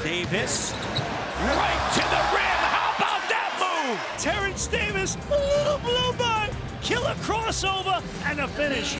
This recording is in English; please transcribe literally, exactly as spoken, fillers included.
Davis, right to the rim. How about that move? Terrence Davis, a little blow by, killer crossover, and a finish.